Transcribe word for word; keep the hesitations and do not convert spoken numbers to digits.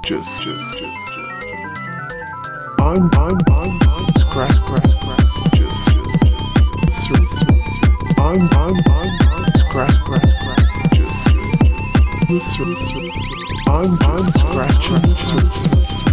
just, just, just, just. I'm, I'm, I'm, I'm, scratch, scratch, scratch, just, just, just, just, just. I'm, I'm, I'm, I'm, scratch, scratch, scratch, just, just, just, just. I'm, I'm, scratching, scratch.